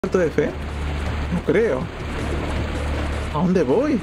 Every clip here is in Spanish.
¿Salto de fe? No creo. ¿A dónde voy?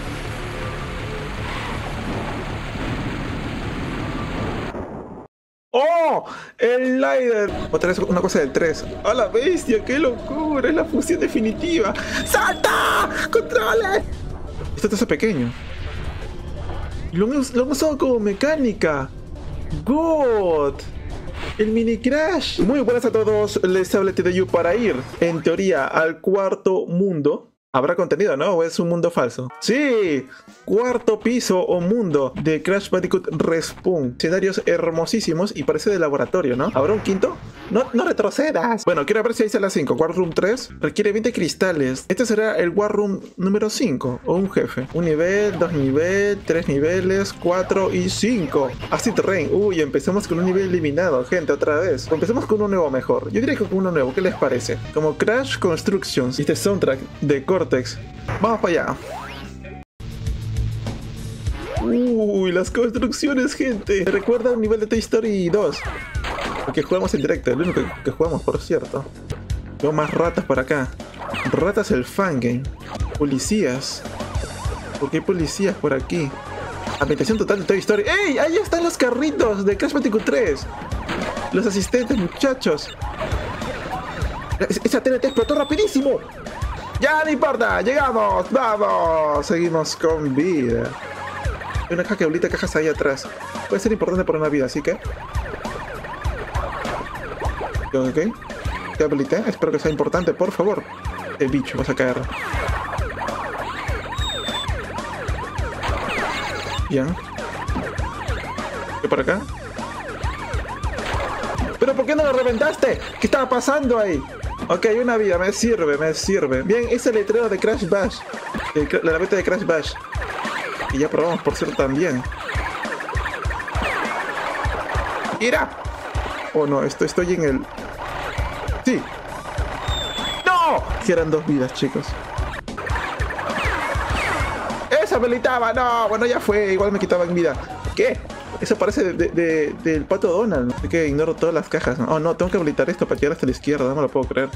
¡Oh! ¡El Lider! Otra vez una cosa del 3. ¡A la bestia! ¡Qué locura! Es la fusión definitiva. ¡Salta! ¡Controle! Esto te hace pequeño. Lo han usado como mecánica. ¡God! El mini crash. Muy buenas a todos. Les habla TDU para ir, en teoría, al cuarto mundo. ¿Habrá contenido, no? ¿O es un mundo falso? ¡Sí! Cuarto piso o mundo de Crash Bandicoot Respawn. Escenarios hermosísimos y parece de laboratorio, ¿no? ¿Habrá un quinto? ¡No retrocedas! Bueno, quiero ver si ahí sale la 5. War Room 3 requiere 20 cristales. Este será el War Room número 5 o un jefe. Un nivel, 2 niveles, 3 niveles, 4 y 5. Acid Rain. Uy, empecemos con un nivel eliminado, gente, otra vez. Empecemos con uno nuevo mejor. Yo diría que con uno nuevo. ¿Qué les parece? Como Crash Constructions. Y este soundtrack de Cortex. Vamos para allá. Uy, las construcciones, gente. Me recuerda un nivel de Toy Story 2. El que jugamos en directo, el único que jugamos, por cierto. Veo más ratas por acá. Ratas el fangame. Policías. ¿Por qué hay policías por aquí? Ambientación total de Toy Story. ¡Ey! Ahí están los carritos de Crash Bandicoot 3. Los asistentes, muchachos. Esa TNT explotó rapidísimo. Ya no importa, llegamos, vamos. Seguimos con vida. Hay una cajeolita de cajas ahí atrás. Puede ser importante para una vida, así que... Ok. ¿Qué habilité? Espero que sea importante, por favor. El bicho, vas a caer. Bien. ¿Qué por acá? ¿Pero por qué no lo reventaste? ¿Qué estaba pasando ahí? Ok, una vida, me sirve, me sirve. Bien, es el letrero de Crash Bash. La beta de Crash Bash. Y ya probamos, por cierto, también. ¡Ira! Oh no, estoy en el... ¡Sí! ¡No! Que eran 2 vidas, chicos. ¡Eso habilitaba! ¡No! Bueno, ya fue. Igual me quitaban vida. ¿Qué? Eso parece del pato Donald. Así que ignoro todas las cajas. Oh no, tengo que habilitar esto para llegar hasta la izquierda. No me lo puedo creer.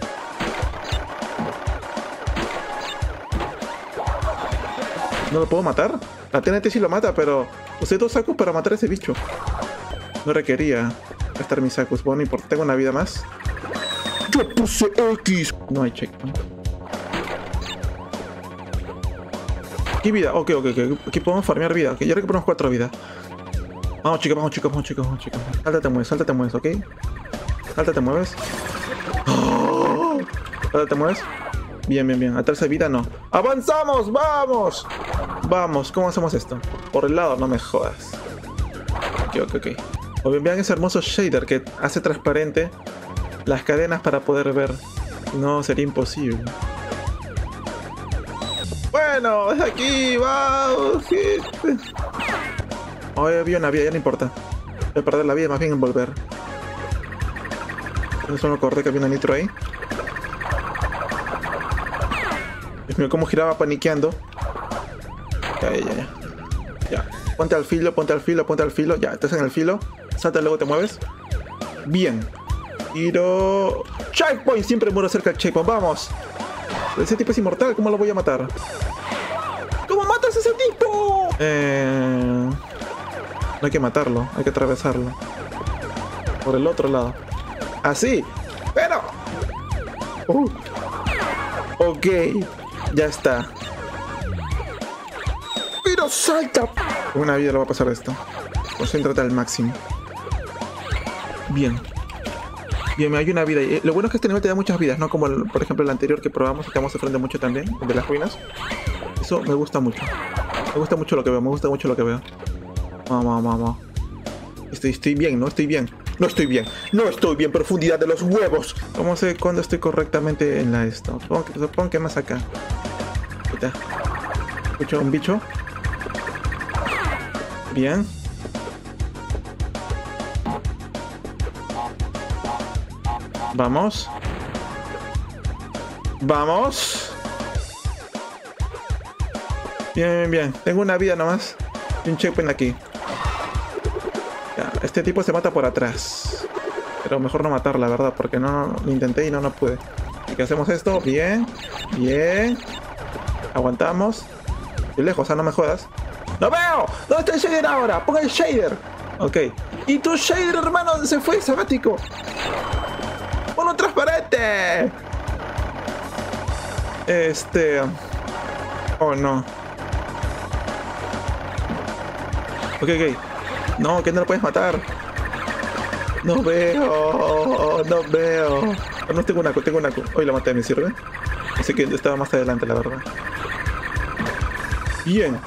¿No lo puedo matar? La TNT sí lo mata, pero usé 2 sacos para matar a ese bicho. No requería gastar mis sacos. Bueno, y tengo una vida más. Yo puse X. No hay checkpoint. ¿Qué vida? Ok. Aquí podemos farmear vida. Ok, ya recuperamos 4 vidas. Vamos chicos. Salta, te mueves, ¿ok? Salta, te mueves. ¡Oh! Salta, te mueves. Bien. A tercera vida no. ¡Avanzamos! ¡Vamos! Vamos, ¿cómo hacemos esto? Por el lado, no me jodas. Ok. O bien, vean ese hermoso shader que hace transparente las cadenas para poder ver. No, sería imposible. Bueno, es aquí, vamos, gente. Hoy había una vida, ya no importa. Voy a perder la vida, más bien en volver. No solo acordé que había una nitro ahí. Dios mío, cómo giraba paniqueando. Ya. Ponte al filo. Ya, estás en el filo. Salta, luego te mueves. Bien. Tiro. Checkpoint, siempre muero cerca del checkpoint, vamos. Ese tipo es inmortal, ¿cómo lo voy a matar? ¿Cómo matas a ese tipo? No hay que matarlo, hay que atravesarlo. Por el otro lado. Así. Pero... Ok. Ya está. Pero salta. Una vida le va a pasar esto. Concéntrate al máximo. Bien, hay una vida. Lo bueno es que este nivel te da muchas vidas, no como por ejemplo el anterior que probamos, que vamos a frente mucho también, de las ruinas. Eso me gusta mucho. Me gusta mucho lo que veo. Vamos. Estoy bien, no estoy bien. No estoy bien, profundidad de los huevos. ¿Cómo sé cuándo estoy correctamente en la esto? Supongo que más acá. Ahorita. Escucho un bicho. Bien. Vamos. Bien. Tengo una vida nomás. Y un checkpoint aquí. Ya, este tipo se mata por atrás. Pero mejor no matar, la verdad, porque no lo intenté y no pude. Ok, hacemos esto. Bien. Bien. Aguantamos. Estoy lejos, no me jodas. ¡No veo! ¿Dónde está el shader ahora? Ponga el shader. Ok. ¿Y tu shader, hermano? ¿Dónde se fue, sabático? ¡Ponlo transparente! Oh, no. Ok. No, que no lo puedes matar. No veo. No veo. No, tengo un acu. Hoy lo maté, ¿me sirve? Así que estaba más adelante, la verdad. Bien.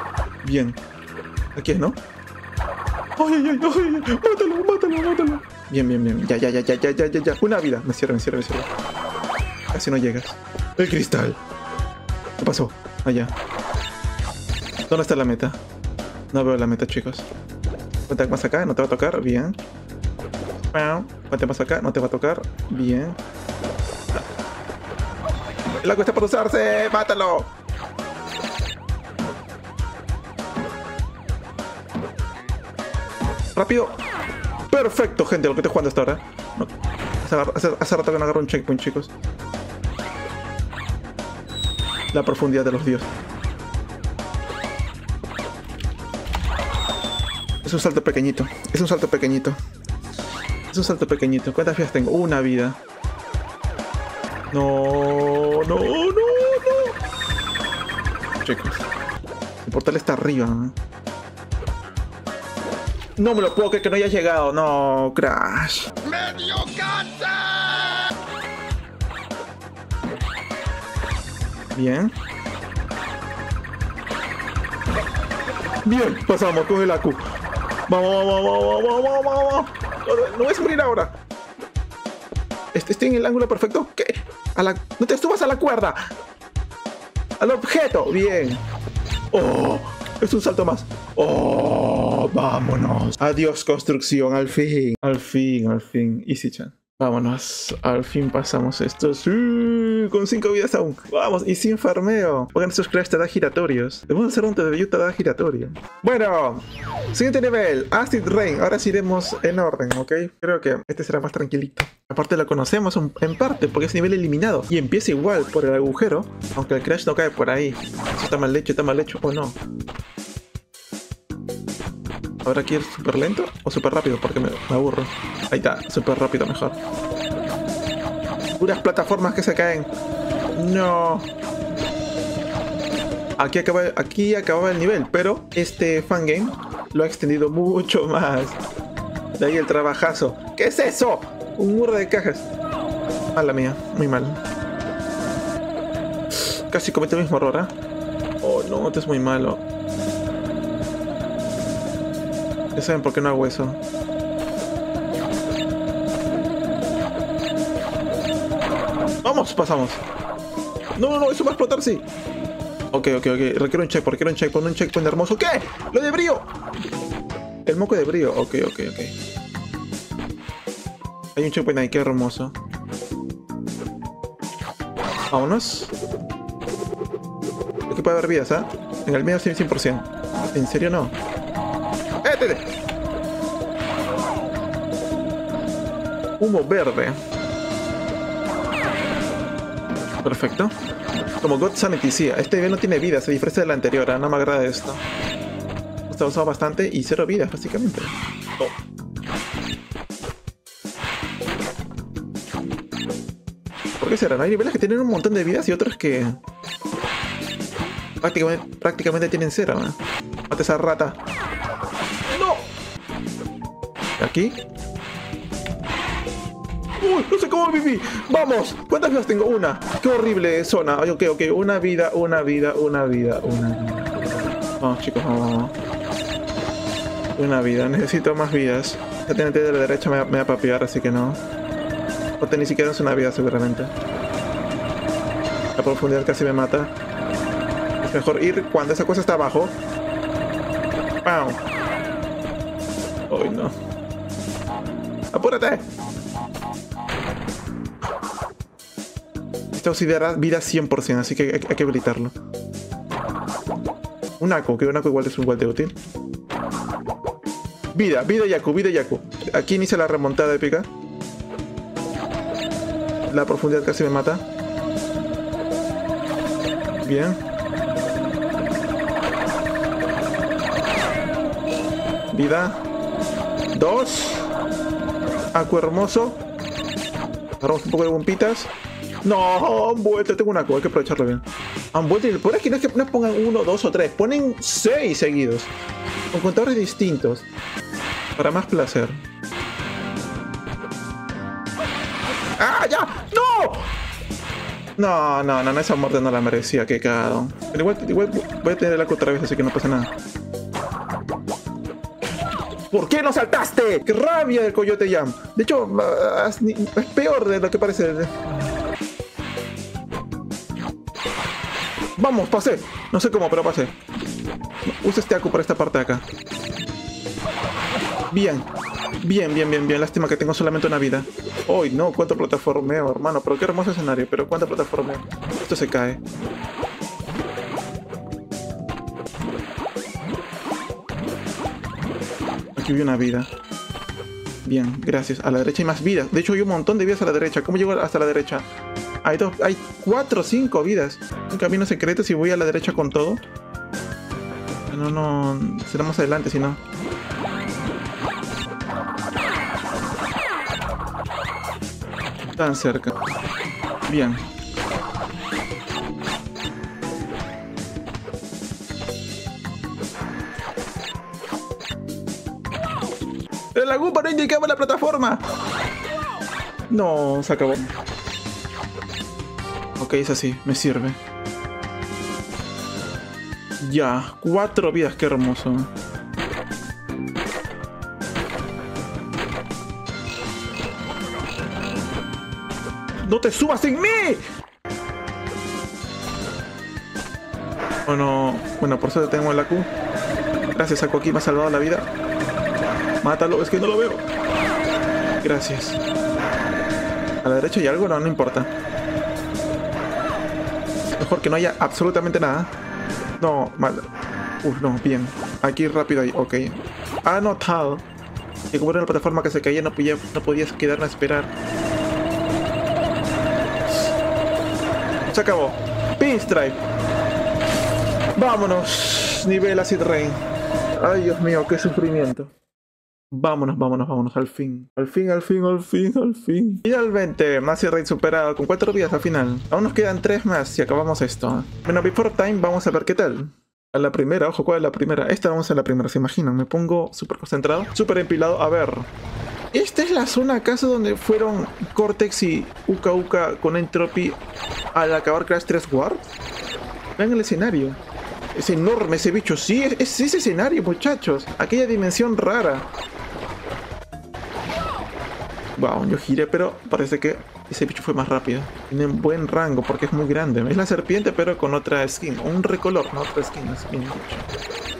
Aquí es, ¿no? ¡Ay! ¡Mátalo! Bien. Ya. Una vida. Me sirve. Casi no llegas. El cristal. ¿Qué pasó? Allá. ¿Dónde está la meta? No veo la meta, chicos. Cuenta más acá, no te va a tocar. Bien. Cuenta más acá, no te va a tocar. Bien. El agua está por usarse. ¡Mátalo! Rápido. Perfecto, gente, lo que estoy jugando hasta ahora. No. Hace rato que no agarro un checkpoint, chicos. La profundidad de los dioses. Es un salto pequeñito. ¿Cuántas vidas tengo? Una vida. No. Chicos. El portal está arriba, ¿no? No me lo puedo creer que no haya llegado. No, Crash. ¡Medio cáncer! Bien, pasamos con el Aku. Vamos. No voy a morir ahora. Estoy en el ángulo perfecto. ¿Qué? No te subas a la cuerda. Al objeto. Bien. Oh, es un salto más. Oh, vámonos. Adiós, construcción. Al fin. Easy-chan. Vámonos. Al fin pasamos esto. Sí, con 5 vidas aún. Vamos, y sin farmeo. Pongan esos crash tada giratorios. Debemos hacer un debut tada giratorio. Bueno, siguiente nivel. Acid Rain. Ahora sí iremos en orden, ¿ok? Creo que este será más tranquilito. Aparte lo conocemos en parte porque es nivel eliminado. Y empieza igual por el agujero. Aunque el crash no cae por ahí. Eso está mal hecho o no. Ahora aquí es súper lento o súper rápido porque me aburro. Ahí está, súper rápido mejor. Puras plataformas que se caen. No. Aquí acababa el nivel, pero este fangame lo ha extendido mucho más. De ahí el trabajazo. ¿Qué es eso? Un muro de cajas. Mala mía, muy mal. Casi comete el mismo error, ¿eh? Oh no, esto es muy malo. Ya saben por qué no hago eso. ¡Vamos! Pasamos. No, eso va a explotar, sí. Ok. Requiero un checkpoint hermoso. ¿Qué? ¡Lo de brío! El moco de brío. Ok. Hay un checkpoint ahí, qué hermoso. Vámonos. Aquí puede haber vidas, ¿ah? En el medio 100%. ¿En serio no? Humo verde. Perfecto. Como God Sanity, sí. Este nivel no tiene vida, se diferencia del anterior. No me agrada esto. Está usado bastante y 0 vidas, básicamente. Oh. ¿Por qué será? ¿No? Hay niveles que tienen un montón de vidas y otros que prácticamente tienen 0, ¿no? Mate esa rata. ¡No! ¿Aquí? ¡Uy! No sé cómo viví. ¡Vamos! ¿Cuántas vidas tengo? Una. ¡Qué horrible zona! Ok. Una vida. Vamos, chicos, vamos. Una vida. Necesito más vidas. La TNT de la derecha me va a papear, así que no. O ni siquiera es una vida, seguramente. La profundidad casi me mata. Es mejor ir cuando esa cosa está abajo. ¡Pau! ¡Uy, no! ¡Apúrate! Esto considera vida 100%, así que hay que habilitarlo. Un Aku, que un Aku igual es igual de útil. Vida Yaku. Aquí inicia la remontada épica. La profundidad casi me mata. Bien. Vida. 2. Acu hermoso. Agarramos un poco de bombitas. No, han vuelto. Tengo una acu, hay que aprovecharlo bien. Han vuelto y el poder es que no es que no pongan 1, 2 o 3. Ponen 6 seguidos. Con contadores distintos. Para más placer. ¡Ah, ya! ¡No! No, esa muerte no la merecía, qué cagado. Pero igual voy a tener el acu otra vez, así que no pasa nada. ¿Por qué no saltaste? ¡Qué rabia del Coyote Jam! De hecho, es peor de lo que parece. Vamos, pasé. No sé cómo, pero pasé. Usa este acu para esta parte de acá. Bien. Bien. Lástima que tengo solamente una vida. ¡Uy, no! ¡Cuánto plataformeo, hermano! Pero qué hermoso escenario. Pero cuánto plataformeo. Esto se cae. Aquí vi una vida. Bien, gracias. A la derecha hay más vidas. De hecho, hay un montón de vidas a la derecha. ¿Cómo llego hasta la derecha? Hay 4 o 5 vidas. Un camino secreto si voy a la derecha con todo. No. Será más adelante si no. Tan cerca. Bien. ¡El agupa no indicaba la plataforma! No, se acabó. Ok, es así, me sirve. Ya, 4 vidas, qué hermoso. ¡No te subas en mí! Bueno, por suerte tengo el acu. Gracias, Acu, aquí me ha salvado la vida. Mátalo, es que no lo veo. Gracias. ¿A la derecha hay algo? No importa. Mejor que no haya absolutamente nada. No, mal. No, bien. Aquí rápido ahí, ok. Anotado. Que como era la plataforma que se caía, no podías quedarme a esperar. Se acabó. Pinstripe. Vámonos. Nivel Acid Rain. Ay, Dios mío, qué sufrimiento. Vámonos, al fin. Al fin. Finalmente, Acid Rain superado con 4 vidas al final. Aún nos quedan 3 más y acabamos esto. Bueno, Before Time, vamos a ver qué tal. A la primera, ojo, ¿cuál es la primera? Esta vamos a la primera, ¿se imaginan? Me pongo súper concentrado, súper empilado. A ver. ¿Esta es la zona acaso donde fueron Cortex y Uka Uka con Entropy al acabar Crash 3 World? Vean el escenario. Es enorme ese bicho. Sí, es ese escenario, muchachos. Aquella dimensión rara. Wow, yo giré, pero parece que ese bicho fue más rápido. Tiene un buen rango porque es muy grande. Es la serpiente, pero con otra skin. Un recolor, no otra skin. Es bien bicho.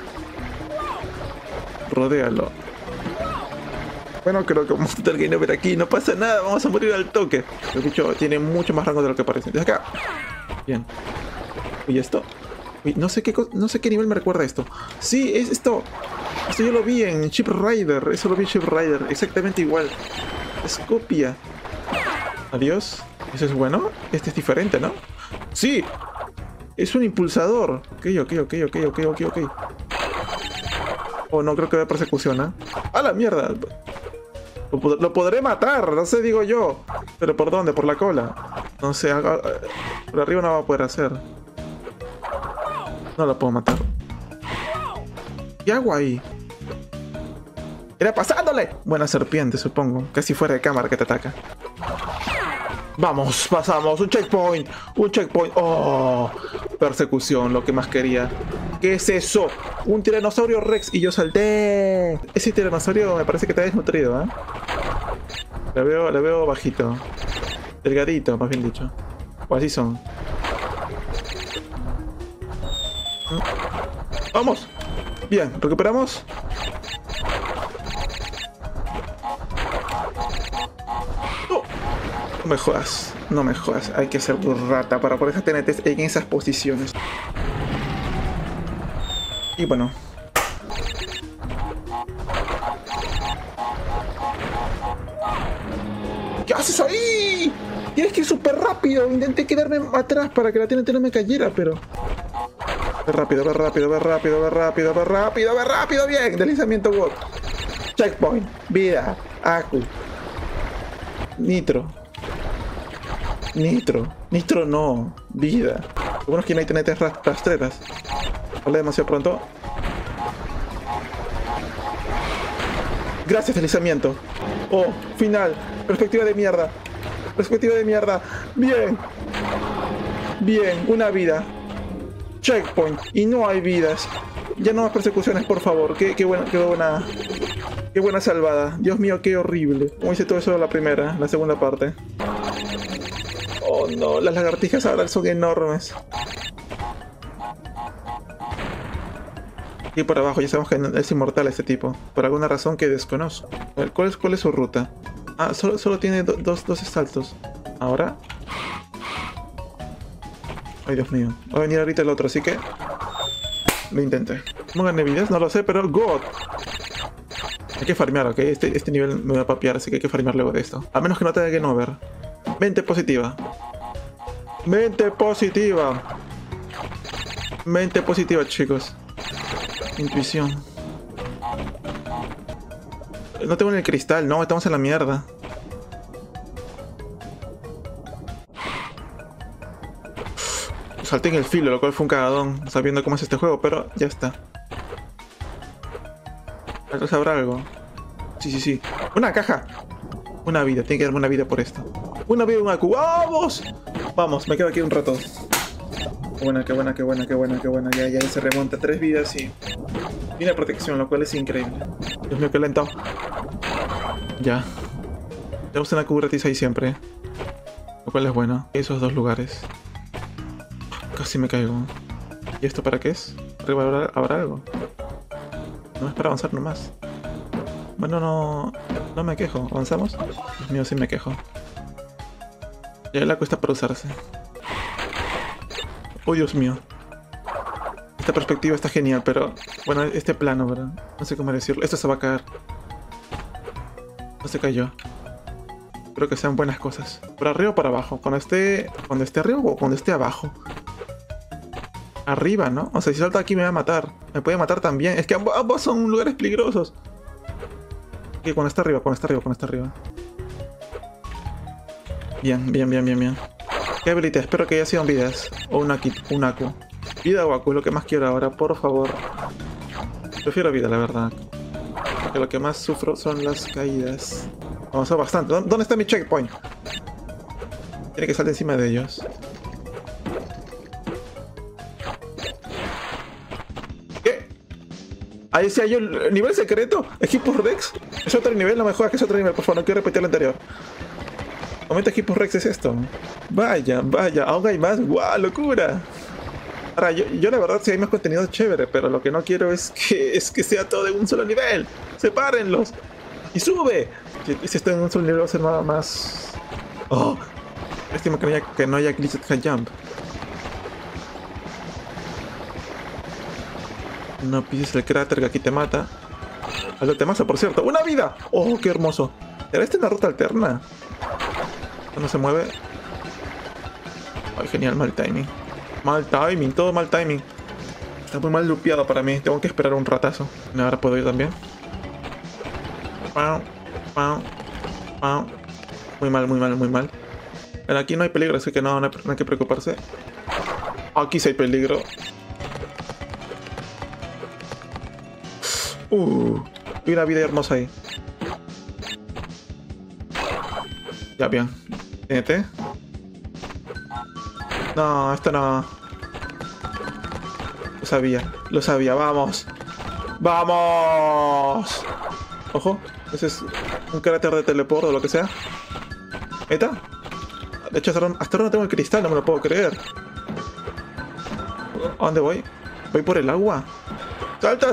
Rodéalo. Bueno, creo que vamos a tener que ver aquí. No pasa nada, vamos a morir al toque. El bicho tiene mucho más rango de lo que parece. Desde acá. Bien. ¿Y esto? Uy, no sé qué nivel me recuerda esto. Sí, es esto. Esto yo lo vi en Ship Rider. Eso lo vi en Ship Rider. Exactamente igual. Es copia. Adiós. ¿Eso es bueno? Este es diferente, ¿no? ¡Sí! Es un impulsador. Ok. Oh, no, creo que va a persecución, ¿eh? ¡A la mierda! Lo podré matar, no sé, digo yo. ¿Pero por dónde? ¿Por la cola? No sé, por arriba no va a poder hacer. No lo puedo matar. ¿Qué hago ahí? ¡Era pasándole! Buena serpiente, supongo. Casi fuera de cámara que te ataca. Vamos, pasamos. Un checkpoint. ¡Oh! Persecución, lo que más quería. ¿Qué es eso? Un tiranosaurio Rex y yo salté. Ese tiranosaurio me parece que está desnutrido, ¿eh? Le veo bajito. Delgadito, más bien dicho. O así son. ¡Vamos! Bien, recuperamos. No me jodas. Hay que ser burrata para poder TNTs en esas posiciones. Y bueno. ¿Qué haces ahí? Tienes que ir súper rápido. Intenté quedarme atrás para que la TNT no me cayera, pero... Ve rápido, ve rápido, ve rápido, ve rápido, ve rápido, ve rápido. Bien, deslizamiento walk. Checkpoint, vida, Aku. Nitro. Nitro no, vida. Lo bueno es que no hay TNT rastreras. Hablé demasiado pronto. Gracias, deslizamiento. Oh, final. Perspectiva de mierda. Perspectiva de mierda. Bien. Bien, una vida. Checkpoint. Y no hay vidas. Ya no más persecuciones, por favor. Qué buena salvada. Dios mío, qué horrible. Como hice todo eso la primera, la segunda parte. Oh no, las lagartijas ahora son enormes. Y por abajo, ya sabemos que es inmortal este tipo. Por alguna razón que desconozco. A ver, ¿cuál es su ruta? Ah, solo tiene dos saltos. Ahora. Ay, Dios mío. Va a venir ahorita el otro, así que... Lo intenté. ¿Cómo gané vidas? No lo sé, pero... ¡God! Hay que farmear, ¿ok? Este nivel me va a papear, así que hay que farmear luego de esto. A menos que no tenga Game Over. Mente positiva. Mente positiva. Mente positiva, chicos. Intuición. No tengo ni el cristal, no, estamos en la mierda. Salté en el filo, lo cual fue un cagadón, sabiendo cómo es este juego, pero ya está. ¿Atrás habrá algo? Sí. ¡Una caja! Una vida, tiene que darme una vida por esto. Una vida, un Aku. ¡Vamos! Vamos, me quedo aquí un rato. Qué buena. Ya se remonta 3 vidas y... Tiene protección, lo cual es increíble. Dios mío, qué lento. Ya. Tenemos una Aku gratis ahí siempre. Lo cual es bueno. Esos 2 lugares. Casi me caigo. ¿Y esto para qué es? ¿Arriba habrá algo? No es para avanzar nomás. Bueno, no me quejo. ¿Avanzamos? Dios mío, sí me quejo. Ya la cuesta para usarse. Oh, Dios mío. Esta perspectiva está genial, pero... Bueno, este plano, ¿verdad? No sé cómo decirlo. Esto se va a caer. No se cayó. Espero que sean buenas cosas. ¿Por arriba o por abajo? Cuando esté arriba o cuando esté abajo. Arriba, ¿no? O sea, si salta aquí me va a matar. Me puede matar también. Es que ambos son lugares peligrosos. Ok, cuando está arriba. Bien. ¿Qué habilité? Espero que haya sido vidas. O un Aku. Vida o Aku, lo que más quiero ahora, por favor. Prefiero vida, la verdad. Porque lo que más sufro son las caídas. Avanzó bastante. ¿Dónde está mi checkpoint? Tiene que salir encima de ellos. Ahí sí hay un nivel secreto. Equipos Rex. Es otro nivel, no me jodas que es otro nivel, por favor, no quiero repetir el anterior. Momento Equipos Rex es esto. Vaya, aún hay más. ¡Guau, locura! Ahora, yo la verdad sí hay más contenido chévere, pero lo que no quiero es que sea todo en un solo nivel. ¡Sepárenlos! ¡Y sube! Si está en un solo nivel va a ser nada más... ¡Oh! Lástima que no haya Glitched High Jump. No pises el cráter que aquí te mata. Algo te mata, por cierto. ¡Una vida! ¡Oh, qué hermoso! ¿Era esta una ruta alterna? No se mueve. Ay, genial, mal timing. Todo mal timing. Está muy mal lupeado para mí. Tengo que esperar un ratazo. Ahora puedo ir también. Muy mal. Pero aquí no hay peligro, así que no hay que preocuparse. Aquí sí hay peligro. Y una vida hermosa ahí. Ya, bien. TNT. No, esto no. Lo sabía, vamos. ¡Vamos! Ojo, ese es un cráter de teleport o lo que sea. Ahí está. De hecho, hasta ahora no tengo el cristal, no me lo puedo creer. ¿A dónde voy? ¿Voy por el agua? ¡Salta!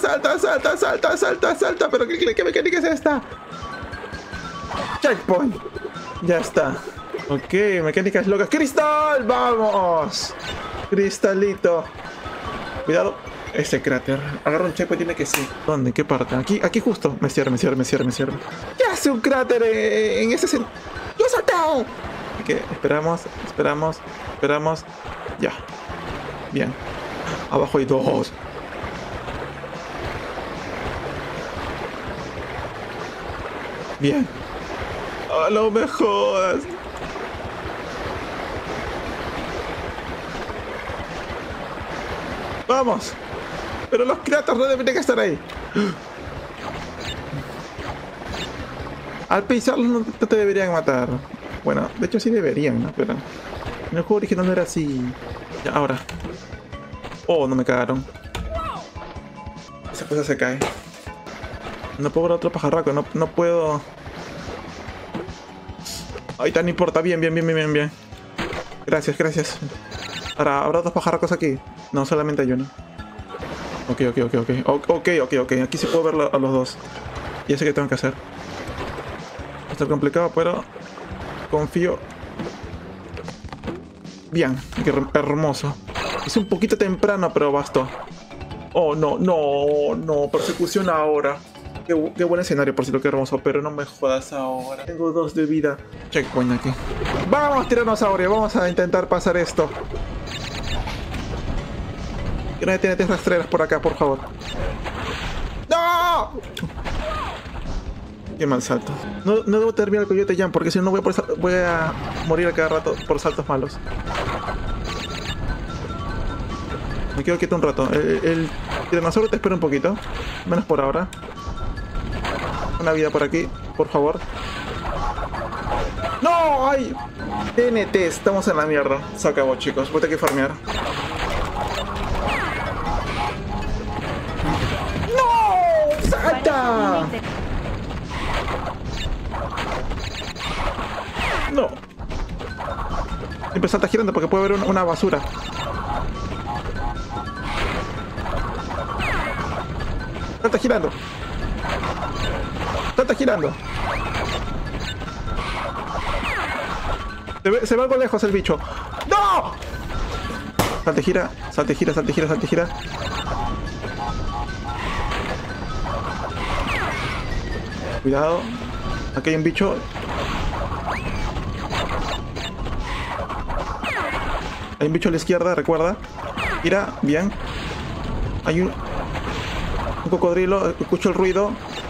¿Pero qué mecánica es esta? Checkpoint. Ya está. Ok, mecánicas locas. ¡Cristal! ¡Vamos! Cristalito. Cuidado. Ese cráter. Agarra un checkpoint, tiene que sí. ¿Dónde? ¿Qué parte? Aquí justo. Me cierra. ¿Qué hace un cráter en ese sentido? ¡Yo he saltado! Así que esperamos. Ya. Bien. Abajo hay dos. Bien. Oh, no me jodas. Vamos. Pero los piratas no deberían estar ahí. Al pisarlos no te deberían matar. Bueno, de hecho sí deberían, ¿no? Pero en el juego original no era así. Ya, ahora. Oh, no me cagaron. Esa cosa se cae. No puedo ver otro pajarraco, no puedo. Ahí está, no importa. Bien. Gracias. Ahora, ¿habrá dos pajarracos aquí? No, solamente hay uno. Ok. Aquí sí puedo ver a los dos. Ya sé qué tengo que hacer. Va a estar complicado, pero confío. Bien, qué hermoso. Es un poquito temprano, pero bastó. Oh, no. Persecución ahora. Qué buen escenario, por si lo que hermoso, pero no me jodas ahora. Tengo 2 de vida. Checkpoint aquí. Vamos, tiranosaurio, vamos a intentar pasar esto. Que no tiene rastreras por acá, por favor. ¡No! Qué mal salto. No debo terminar el Coyote Jump, porque si no voy a morir a cada rato por saltos malos. Me quedo quieto un rato. El tiranosaurio te espera un poquito. Menos por ahora. Una vida por aquí, por favor. ¡No! ¡Ay! TNT, estamos en la mierda. Se acabó, chicos. Voy a tener que farmear. ¡No! ¡Salta! No. Siempre salta girando porque puede haber una basura. Salta girando. Se ve algo lejos el bicho. ¡No! Salte gira. Cuidado. Aquí hay un bicho. Hay un bicho a la izquierda, recuerda. Gira, bien. Hay un cocodrilo. Escucho el ruido.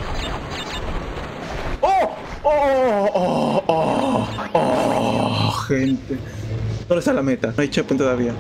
Gente. ¿Dónde está la meta? No hay checkpoint todavía.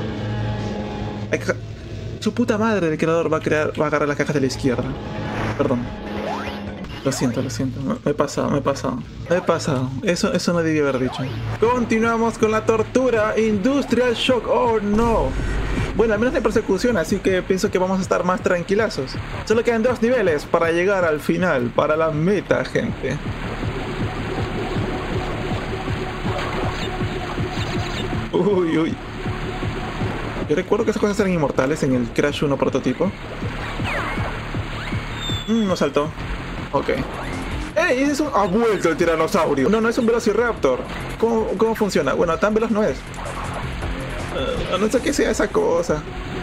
Su puta madre, el creador va a agarrar las cajas de la izquierda. Perdón. Lo siento. Me he pasado. Eso no debía haber dicho. Continuamos con la tortura. Industrial Shock. Oh no. Bueno, al menos no hay persecución, así que pienso que vamos a estar más tranquilazos. Solo quedan 2 niveles para llegar al final, para la meta, gente. Uy. Yo recuerdo que esas cosas eran inmortales en el Crash 1 prototipo. No saltó. Ok. ¡Ey! Ese es un... ¡Ha vuelto el tiranosaurio! No es un velociraptor. ¿Cómo funciona? Bueno, tan veloz no es. No sé qué sea esa cosa.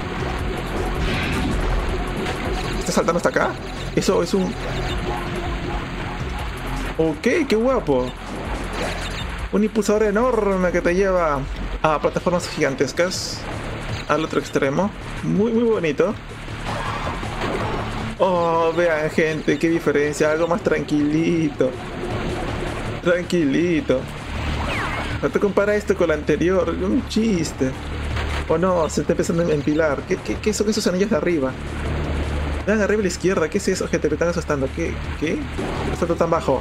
¿Está saltando hasta acá? Eso es un... Ok, qué guapo. Un impulsador enorme que te lleva a plataformas gigantescas. Al otro extremo. Muy bonito. Oh, vean, gente, qué diferencia. Algo más tranquilito. No te compara esto con lo anterior. Un chiste. Oh no, se está empezando a empilar. ¿Qué son esos anillos de arriba? Vean arriba a la izquierda. ¿Qué es eso, gente? Me están asustando. ¿Qué? ¿Qué está tan bajo?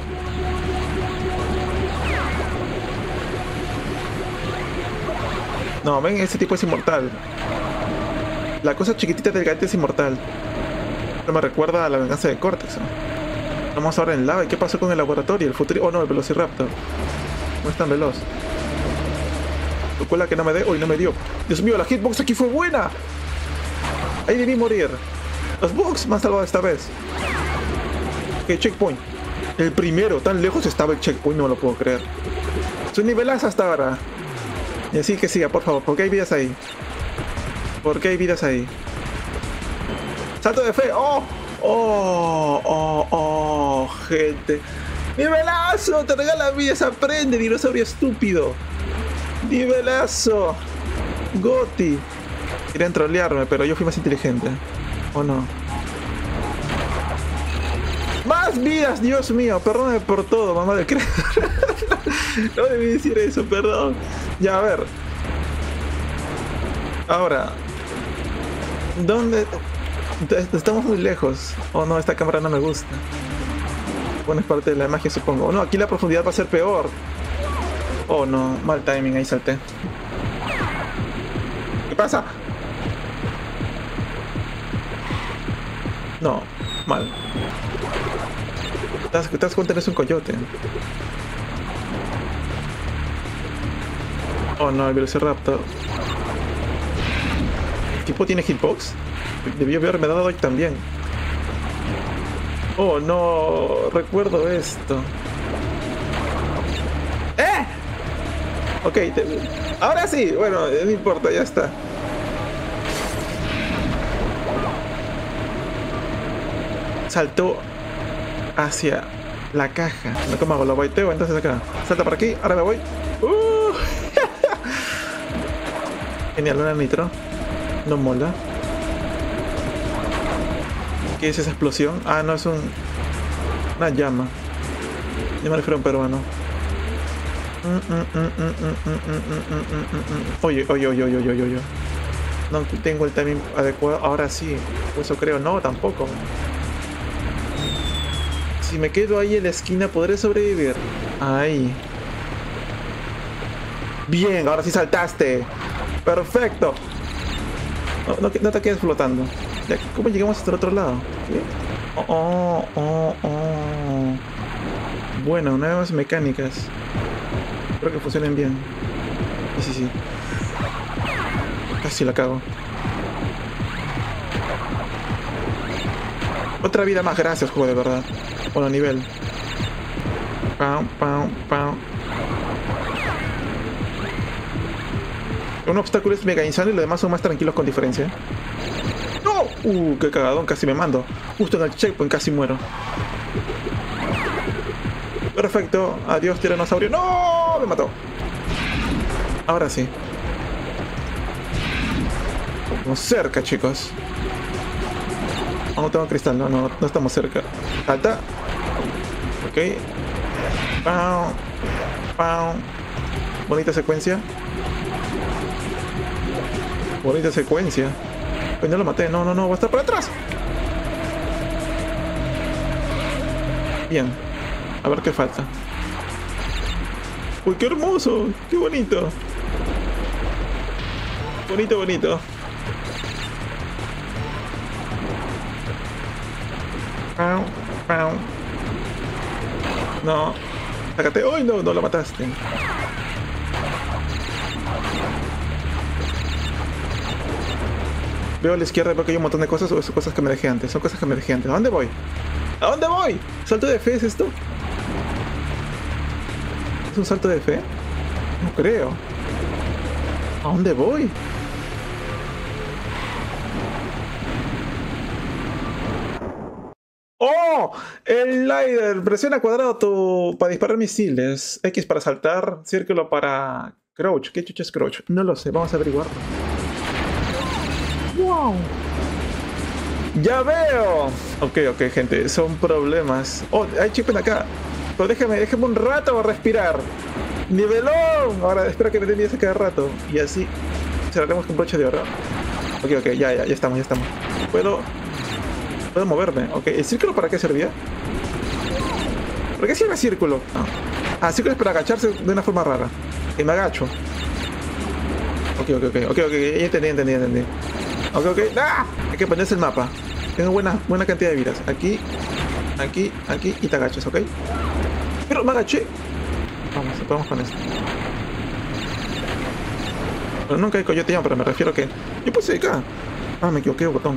No, ven, ese tipo es inmortal. La cosa chiquitita del gatito es inmortal. No me recuerda a la venganza de Cortex, ¿no? Vamos ahora en lava. ¿Y qué pasó con el laboratorio? El futuro... Oh no, el Velociraptor. No es tan veloz. Recuerda que no me dé... Uy, no me dio. Dios mío, la hitbox aquí fue buena. Ahí debí morir. Los bugs me han salvado esta vez. Ok, checkpoint. El primero, tan lejos estaba el checkpoint, no me lo puedo creer. Su nivelazo hasta ahora. Y así que siga, por favor. ¿Por qué hay vidas ahí? Salto de fe. Oh, gente. ¡Nivelazo! Te regala vidas, aprende, dinosaurio estúpido. ¡Nivelazo! Goti. Querían trolearme, pero yo fui más inteligente. ¿O no? ¡Más vidas! Dios mío, perdóname por todo, mamá del creador. No debí decir eso, perdón. Ya, a ver. Ahora. ¿Dónde? Estamos muy lejos. Oh no, esta cámara no me gusta. Bueno, es parte de la magia, supongo. Oh no, aquí la profundidad va a ser peor. Oh no, mal timing, ahí salté. ¿Qué pasa? No, mal. ¿Te das cuenta? Eres un coyote. Oh no, el Velociraptor. ¿El tipo tiene hitbox? Debió haberme dado hoy también. Oh no, recuerdo esto. ¡Eh! Ok, ahora sí, bueno, no importa, ya está. Saltó hacia la caja. No, ¿cómo hago? Lo baiteo, entonces acá. Salta por aquí, ahora me voy. Genial, una nitro. No mola. ¿Qué es esa explosión? Ah, no, es una llama. Yo me refiero a un peruano. Oye. No tengo el timing adecuado. Ahora sí. Eso creo. No, tampoco. Si me quedo ahí en la esquina, ¿podré sobrevivir? Ahí. Bien, ahora sí saltaste. Perfecto. No te quedes flotando. ¿Cómo llegamos hasta el otro lado? ¿Qué? Bueno, nuevas mecánicas. Espero que funcionen bien. Sí. Casi la cago. Otra vida más, gracias, juego, de verdad. Bueno, nivel. Pam. Un obstáculo es mega insano y los demás son más tranquilos con diferencia. ¡No! ¡Qué cagadón! Casi me mando. Justo en el checkpoint casi muero. Perfecto. Adiós, tiranosaurio. ¡No! Me mató. Ahora sí. Estamos cerca, chicos. No tengo cristal. No estamos cerca. Salta. Ok. Pau. Bonita secuencia. Pues no lo maté. No. Va a estar por atrás. Bien. A ver qué falta. Uy, qué hermoso. Qué bonito. Bonito. Pau. No. Sácate. ¡Ay, no lo mataste! Veo a la izquierda, veo que hay un montón de cosas, o son cosas que me dejé antes. Son cosas que me dejé antes. ¿A dónde voy? ¿Salto de fe es esto? ¿Es un salto de fe? No creo. ¿A dónde voy? ¡Oh! El glider. Presiona cuadrado para disparar misiles. X para saltar. Círculo para crouch. ¿Qué chucha es crouch? No lo sé. Vamos a averiguarlo. ¡Wow! ¡Ya veo! Ok, gente. Son problemas. ¡Oh! Hay chip en acá. Pero déjame un rato respirar. ¡Nivelón! Ahora espero que me den 10 cada rato. Y así cerraremos con broche de oro. Ok, ya estamos. Puedo moverme. Ok, ¿el círculo para qué servía? ¿Para qué sirve el círculo? Ah, círculo es para agacharse de una forma rara. Y me agacho. Ok, ya entendí. Ok. ¡Ah! Hay que ponerse el mapa. Tengo buena cantidad de vidas. Aquí y te agachas, ¿ok? Pero me agaché. Vamos con esto. Pero nunca hay coyote, pero me refiero a que yo puse acá. Ah, me equivoqué, botón.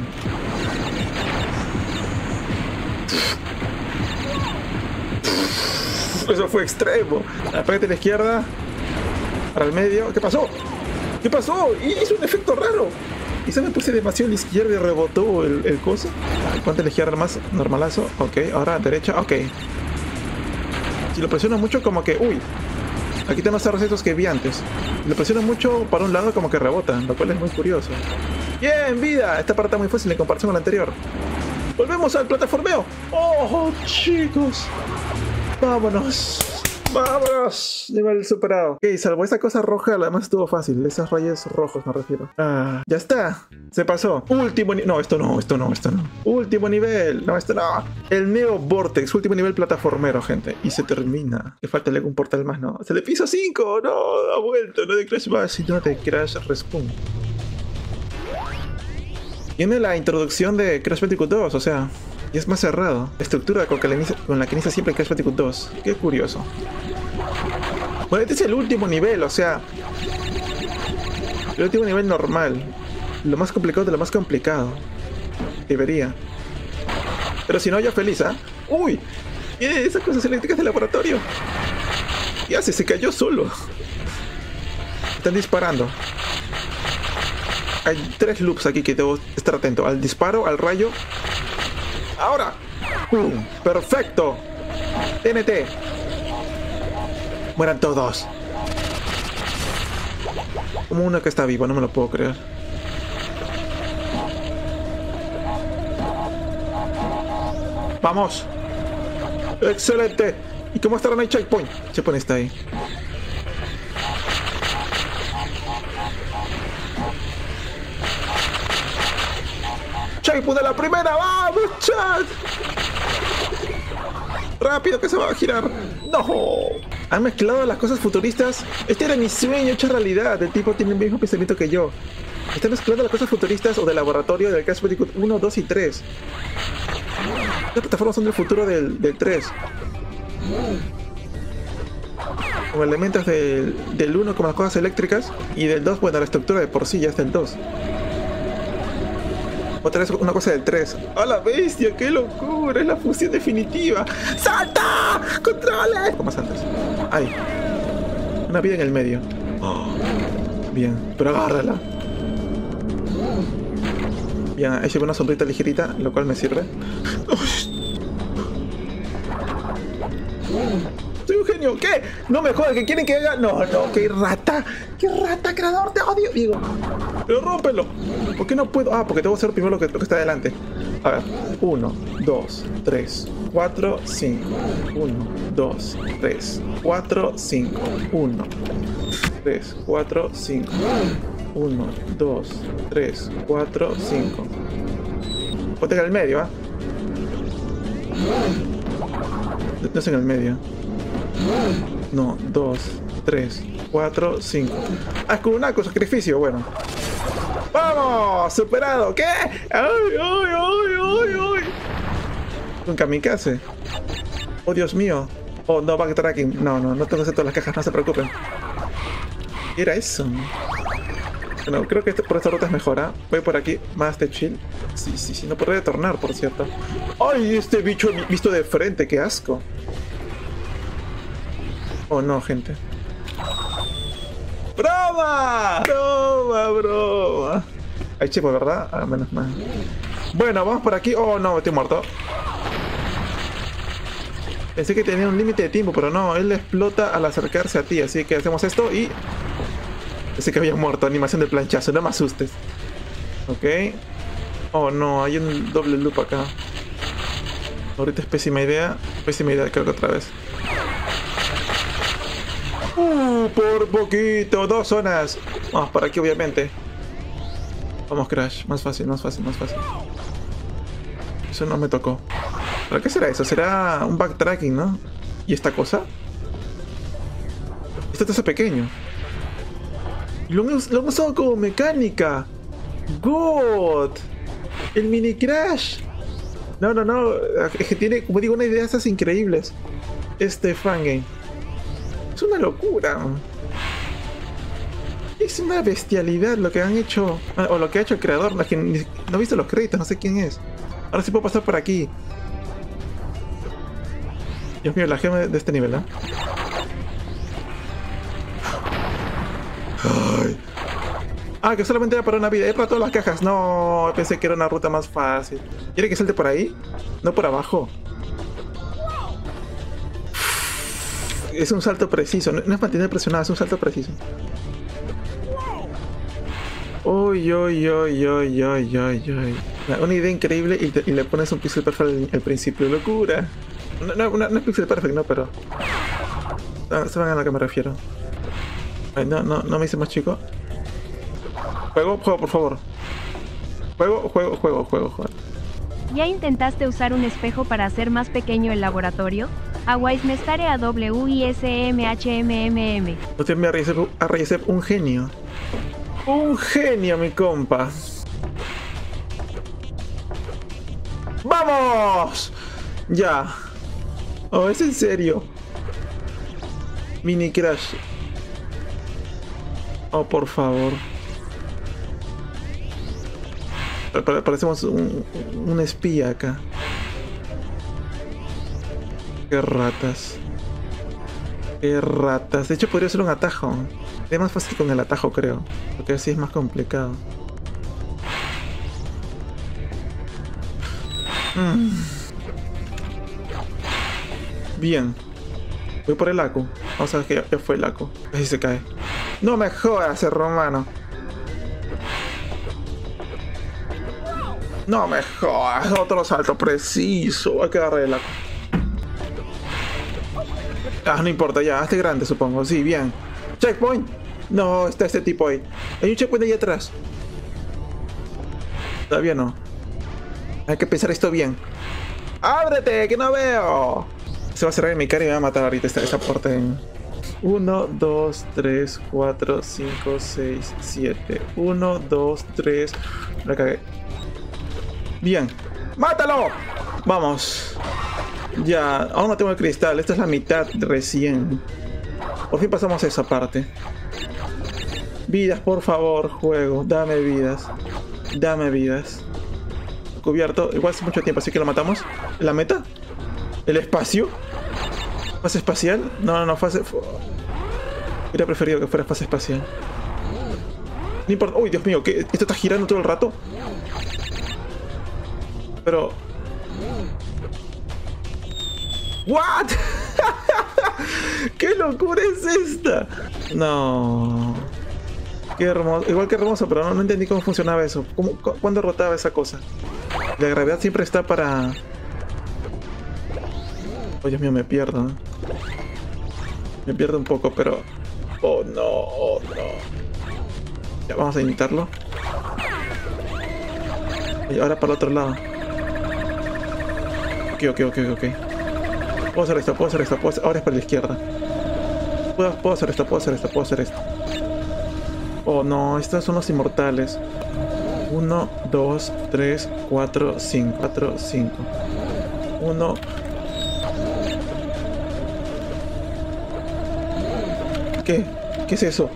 Eso fue extremo. Apagate a la izquierda. Para el medio. ¿Qué pasó? Y hizo un efecto raro. Quizá me puse demasiado a la izquierda y rebotó el coso. Ponte a la izquierda más normalazo. Ok, ahora a derecha. Ok. Si lo presiono mucho, como que... Uy, aquí tenemos estos estos que vi antes. Si lo presiono mucho para un lado, como que rebota, lo cual es muy curioso. Bien, vida. Esta parte está muy fácil en comparación con la anterior. Volvemos al plataformeo. ¡Oh, chicos! ¡Vámonos! ¡Vámonos! Nivel superado. Ok, salvo esa cosa roja, además estuvo fácil. Esas rayas rojos me refiero. Ah, ya está. Se pasó. Último nivel. No, esto no. Último nivel. No, esto no. El Neo Vortex. Último nivel plataformero, gente. Y se termina. Que falta algún portal más, no. Se de piso 5. No, ha vuelto. No de Crash Bash, sino de Crash Respawn. Tiene la introducción de Crash Bandicoot 2, o sea, y es más cerrado. La estructura con la que inicia siempre Crash Bandicoot 2. Qué curioso. Bueno, este es el último nivel, o sea, el último nivel normal. Lo más complicado de lo más complicado. Debería. Pero si no, yo feliz, ¿ah? ¡Uy! Esas cosas eléctricas del laboratorio. ¿Qué hace? Se cayó solo. Están disparando. Hay 3 loops aquí que debo estar atento. Al disparo, al rayo. ¡Ahora! ¡Perfecto! TNT. Mueran todos. Como uno que está vivo, no me lo puedo creer. ¡Vamos! ¡Excelente! ¿Y cómo estará el checkpoint? Checkpoint está ahí. Checkpoint de la primera. ¡Vamos, chat! ¡Rápido que se va a girar! ¡No! Han mezclado las cosas futuristas. Este era mi sueño hecho realidad. El tipo tiene el mismo pensamiento que yo. Está mezclando las cosas futuristas o del laboratorio del Crash Bandicoot 1, 2 y 3. Las plataformas son del futuro del 3. Con elementos del 1 como las cosas eléctricas. Y del 2, bueno, la estructura de por sí ya es del 2. Otra vez una cosa del 3. ¡A la bestia! ¡Qué locura! Es la fusión definitiva. ¡Salta! ¡Controles! Como más antes. ¡Ay! Una vida en el medio. Oh. Bien, pero agárrala. Bien, ahí llevo una sombrita ligerita, lo cual me sirve. ¡Soy un genio! ¿Qué? No me jodas, ¿que quieren que haga? No, qué rata. ¡Qué rata, creador! ¡Te odio! Digo, pero rómpelo. ¿Por qué no puedo? Ah, porque tengo que hacer primero lo que está adelante. A ver, 1, 2, 3, 4, 5. 1, 2, 3, 4, 5. 1, 3, 4, 5. 1, 2, 3, 4, 5. Ponte en el medio, ¿ah? No es en el medio. No, 2, 3, 4, 5. Ah, es con un arco, sacrificio, bueno. ¡Vamos! ¡Superado! ¿Qué? ¡Ay! Un kamikaze. ¡Oh, Dios mío! Oh, no, backtracking. No tengo que hacer todas las cajas, no se preocupen. ¿Qué era eso? Bueno, creo que por esta ruta es mejor, ¿eh? Voy por aquí, más de chill. Sí, no podré retornar, por cierto. ¡Ay, este bicho visto de frente! ¡Qué asco! Oh, no, gente. ¡Broma! ¡Broma! Hay chepo, ¿verdad? Ah, menos mal. Bueno, vamos por aquí. Oh, no, estoy muerto. Pensé que tenía un límite de tiempo, pero no, él explota al acercarse a ti. Así que hacemos esto y... Pensé que había muerto. Animación del planchazo, no me asustes. Ok. Oh, no, hay un doble loop acá. Ahorita es pésima idea. Creo que otra vez. Por poquito, 2 zonas. Vamos por aquí, obviamente. Vamos, Crash. Más fácil. Eso no me tocó. ¿Pero qué será eso? ¿Será un backtracking, no? ¿Y esta cosa? Este es pequeño. Lo han usado como mecánica. God. El mini Crash. No. Es que tiene, como digo, unas ideas esas increíbles. Este fangame. Es una locura. Es una bestialidad lo que han hecho. O lo que ha hecho el creador. No he visto los créditos, no sé quién es. Ahora sí puedo pasar por aquí. Dios mío, la gema de este nivel, ¿eh? Ay. Ah, que solamente era para una vida. Es para todas las cajas. No, pensé que era una ruta más fácil. ¿Quiere que salte por ahí? No por abajo. Es un salto preciso, no es mantener presionado, es un salto preciso. Uy, uy, uy, uy, uy, uy, uy. Una idea increíble y le pones un pixel perfect al principio. ¡Locura! No es pixel perfect, no, pero... ¿Saben a lo que me refiero? Ay, no me hice más chico. Juego, por favor. Juego. ¿Ya intentaste usar un espejo para hacer más pequeño el laboratorio? Awaismestare a WISMHMMM. Usted me arriesga un genio. Un genio, mi compa. ¡Vamos! Ya. Oh, es en serio. Mini crash. Oh, por favor. Parecemos un espía acá. Qué ratas. Qué ratas. De hecho, podría ser un atajo. Es más fácil con el atajo, creo. Porque así es más complicado. Bien. Voy por el Aku. Vamos a ver que ya fue el Aku. Así se cae. No me jodas, el romano. No me jodas. Otro salto preciso. Hay que agarrar el Aku. Ah, no importa, ya. Hazte grande, supongo. Sí, bien. Checkpoint. No, está este tipo ahí. Hay un checkpoint ahí atrás. Todavía no. Hay que pensar esto bien. ¡Ábrete! ¡Que no veo! Se va a cerrar en mi cara y me va a matar ahorita esta puerta. 1, 2, 3, 4, 5, 6, 7. 1, 2, 3. La cagué. Bien. ¡Mátalo! Vamos. Ya. Aún no tengo el cristal. Esta es la mitad recién. Por fin pasamos a esa parte. Vidas, por favor, juego. Dame vidas. Dame vidas. Cubierto. Igual hace mucho tiempo, así que lo matamos. ¿La meta? ¿El espacio? ¿Fase espacial? No, fase... Hubiera preferido que fuera fase espacial. No importa... Uy, Dios mío, ¿qué? ¿Esto está girando todo el rato? Pero... ¿What? ¿Qué locura es esta? No... Qué hermoso. Igual que hermoso, pero no entendí cómo funcionaba eso. ¿Cuándo rotaba esa cosa? La gravedad siempre está para... Oh, Dios mío, me pierdo. Me pierdo un poco, pero... Oh, no, oh, no. Ya, vamos a intentarlo. Y ahora para el otro lado. Ok. Puedo hacer esto. Ahora es para la izquierda. Puedo hacer esto. Oh, no, estos son los inmortales. 1, 2, 3, 4, 5. 1... ¿Qué? ¿Qué es eso?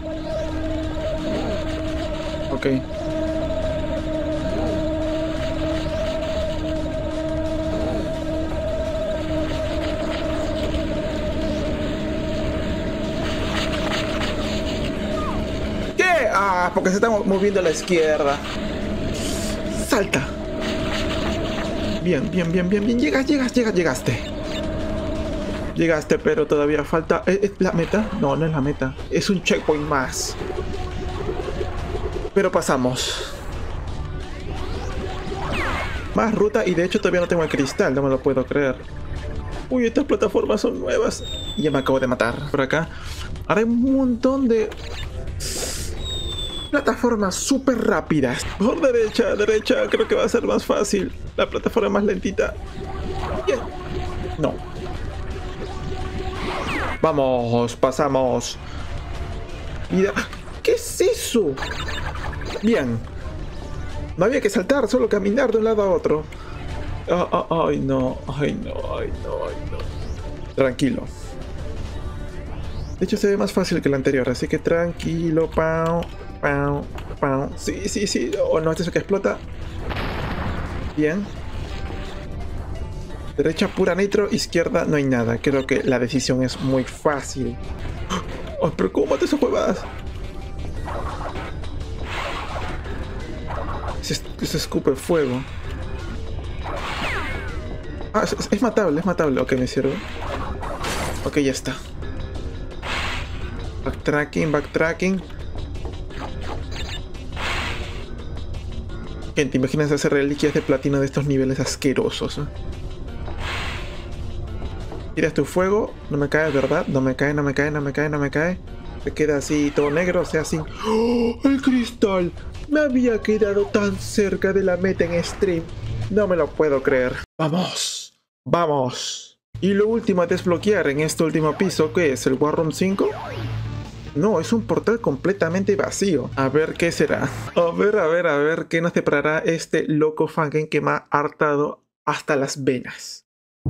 Ok. ¿Qué? Ah, porque se está moviendo a la izquierda. Salta. Bien. Llegaste. Llegaste, pero todavía falta... ¿Es la meta? No es la meta. Es un checkpoint más. Pero pasamos. Más ruta y de hecho todavía no tengo el cristal. No me lo puedo creer. Uy, estas plataformas son nuevas. Y ya me acabo de matar. Por acá. Ahora hay un montón de... plataformas súper rápidas. Por derecha. Creo que va a ser más fácil. La plataforma más lentita. Bien. No. Vamos, pasamos. Mira, ¿qué es eso? Bien. No había que saltar, solo caminar de un lado a otro. Ay, no. Tranquilo. De hecho, se ve más fácil que el anterior, así que tranquilo. Pau. Sí. Oh, no, este es el que explota. Bien. Derecha pura nitro, izquierda no hay nada. Creo que la decisión es muy fácil. Oh, pero ¿cómo mata esas huevadas? Se escupe fuego. Ah, es matable. Ok, me sirve. Ok, ya está. backtracking. Gente, imagínense hacer reliquias de platino de estos niveles asquerosos, ¿eh? Tiras tu fuego, no me cae, ¿verdad? No me cae. Se queda así todo negro, o sea, así. ¡Oh, el cristal! Me había quedado tan cerca de la meta en stream. No me lo puedo creer. ¡Vamos! ¡Vamos! Y lo último a desbloquear en este último piso, ¿qué es? ¿El War Room 5? No, es un portal completamente vacío. A ver qué será. A ver qué nos deparará este loco fangame que me ha hartado hasta las venas.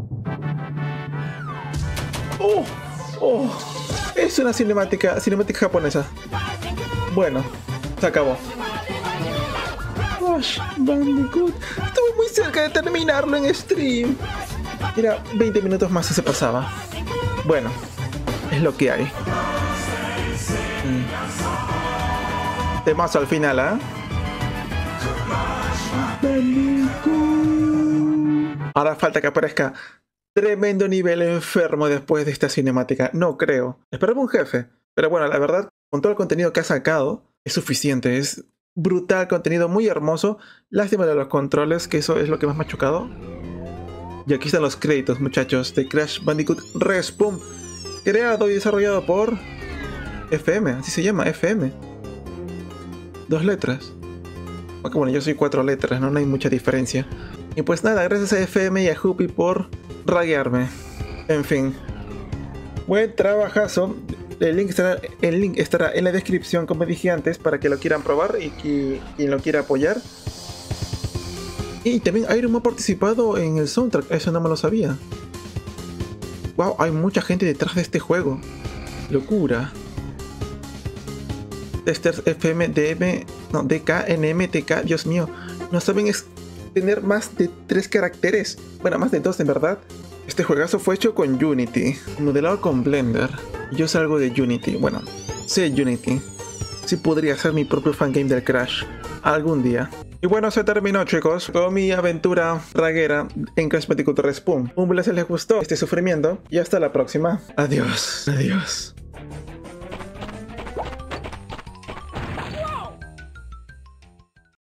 ¡Oh! ¡Oh! Es una cinemática japonesa. Bueno, se acabó. Crash Bandicoot. Estuve muy cerca de terminarlo en stream. Mira, 20 minutos más y se pasaba. Bueno, es lo que hay. Temazo al final, ¿ah? Ahora falta que aparezca tremendo nivel enfermo después de esta cinemática. No creo. Esperaba un jefe. Pero bueno, la verdad, con todo el contenido que ha sacado, es suficiente. Es brutal contenido, muy hermoso. Lástima de los controles, que eso es lo que más me ha chocado. Y aquí están los créditos, muchachos, de Crash Bandicoot Respawn. Creado y desarrollado por FM, así se llama, FM. 2 letras. Aunque bueno, yo soy 4 letras, ¿no? No hay mucha diferencia. Y pues nada, gracias a FM y a Huppy por raguearme. En fin. Buen trabajazo. El link estará en la descripción, como dije antes, para que lo quieran probar y quien lo quiera apoyar. Y también Iron ha participado en el soundtrack, eso no me lo sabía. Wow, hay mucha gente detrás de este juego. Locura. Testers FM, DM, no, DK, NMTK, Dios mío. No saben tener más de 3 caracteres. Bueno, más de 2 en verdad. Este juegazo fue hecho con Unity, modelado con Blender. Yo salgo de Unity, bueno, sé Unity. Sí podría ser mi propio fangame del Crash, algún día. Y bueno, se terminó, chicos, con mi aventura raguera en Crash Bandicoot Respawn. Un placer, les gustó este sufrimiento y hasta la próxima. Adiós, adiós.